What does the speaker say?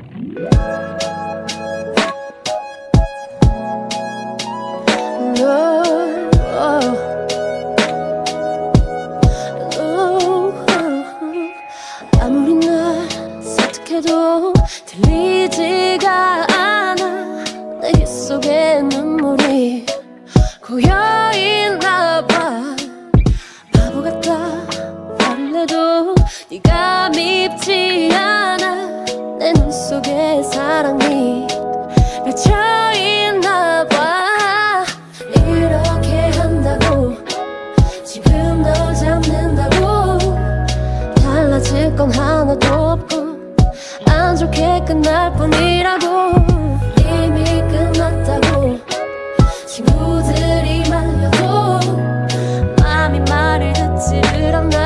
아무리 날 설득해도 들리지가 않아. 내 귀 속에 눈물이 고여있나봐. 바보 같다 화를 내도 네가 밉지 않아. 내 눈 속에 사랑이 맺혀있나봐. 이렇게 한다고 지금 널 잡는다고 달라질 건 하나도 없고 안 좋게 끝날 뿐이라고. 이미 끝났다고 친구들이 말려도 마음이 말을 듣지를 않나.